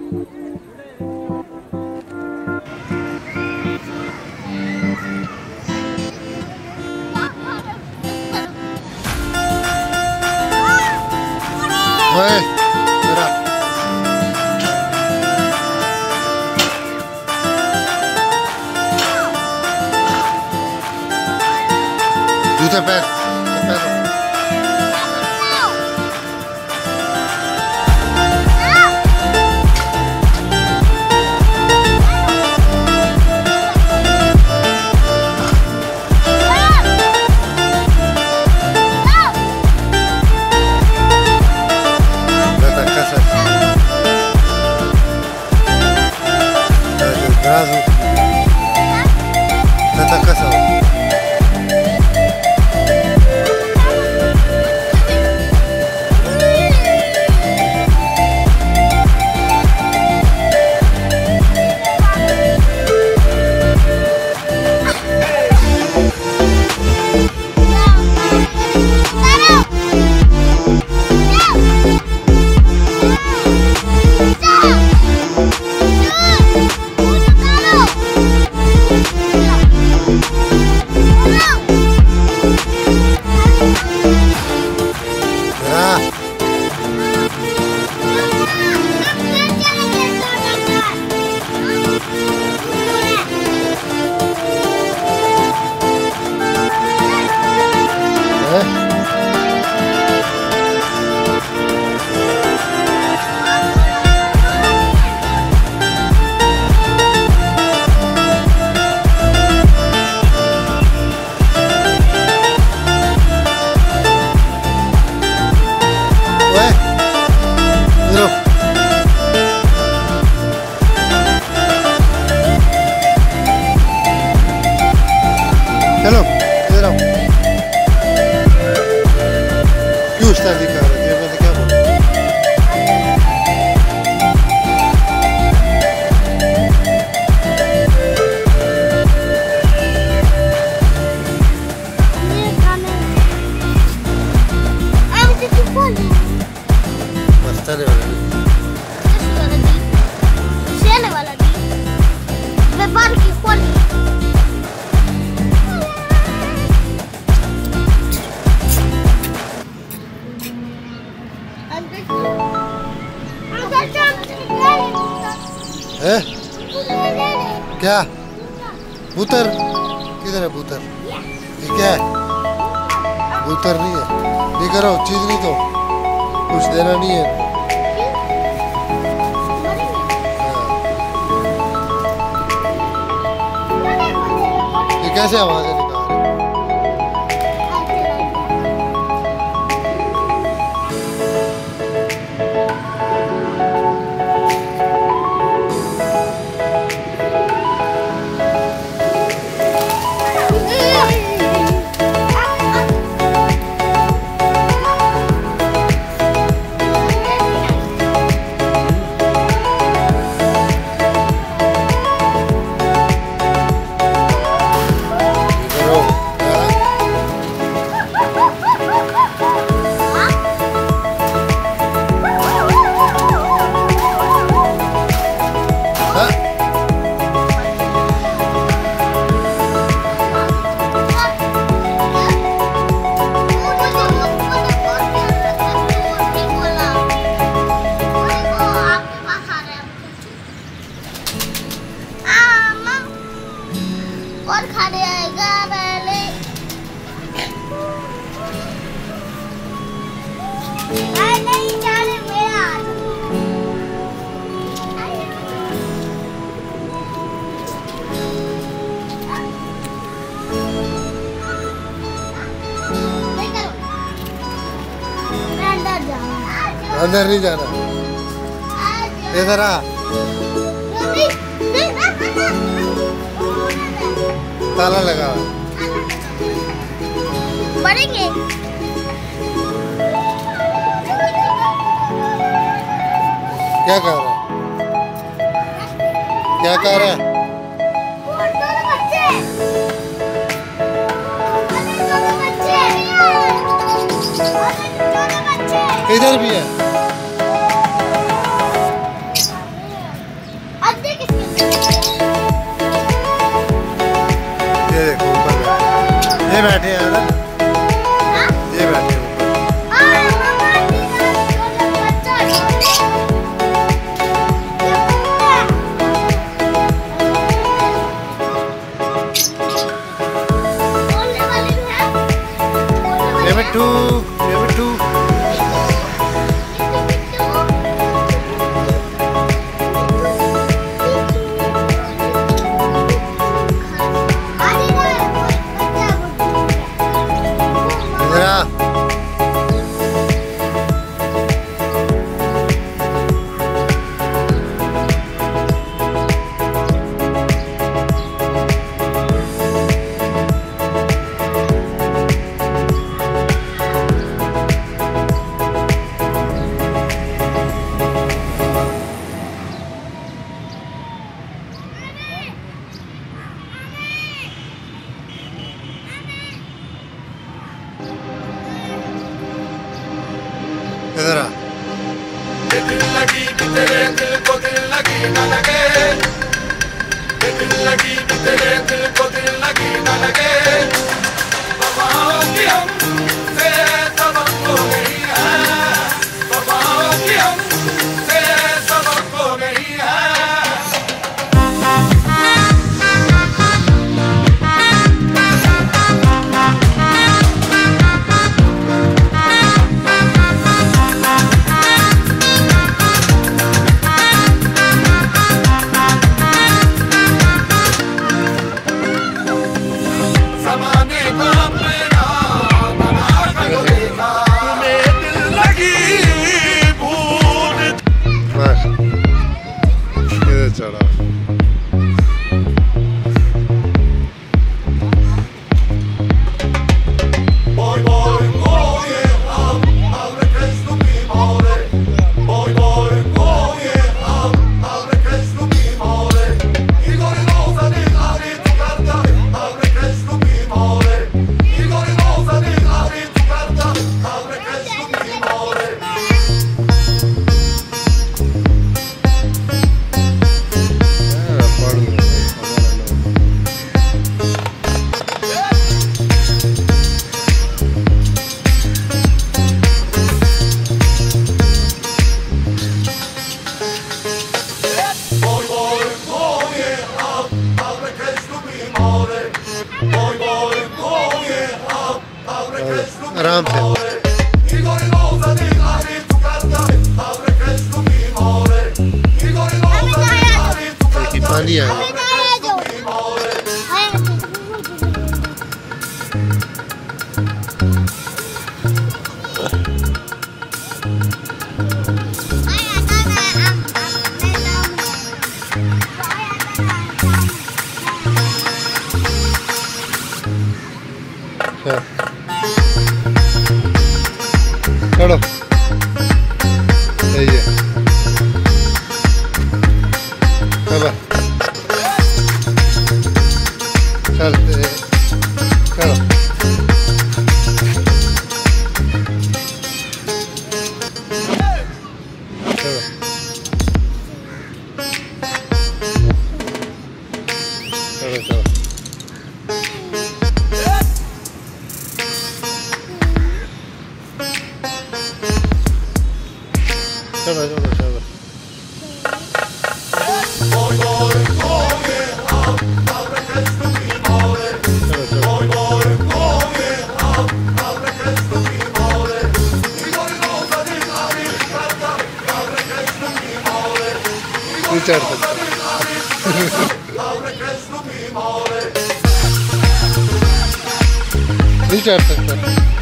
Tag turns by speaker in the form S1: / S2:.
S1: ओए मेरा जूते पैर Razu. Tata kasa. चलो इधर आओ। क्यों इस तरह दिखा रहे थे? मैंने क्या बोला? मस्ताने वाला
S2: शेले वाला भी व्यापार की खोली
S1: है? क्या? बूतर? किधर है बूतर? ये क्या है? बूतर नहीं है। नहीं करो चीज नहीं तो कुछ देना नहीं है। ये कैसे आवाज़ें निकाल रहे?
S2: और खाने आएगा पहले नहीं जाने मेरा
S1: अंदर नहीं जाना। इधर आ। ताला लगा हुआ
S2: बढ़ेंगे।
S1: क्या कर रहा है? क्या कर रहा है? इधर भी है।
S3: तेरे दिल को दिल लगी न लगे, दिल लगी भी तेरे दिल को दिल लगी न लगे। वफाओं की हमसे सबक खो गई है, वफाओं की हमसे सबक खो गई है।
S1: चढ़ा आराम से पानी आ चलो सही है। चलो चल चलो चलो चलो चलो चलो चलो चढ़ सकता नहीं चढ़ सकता।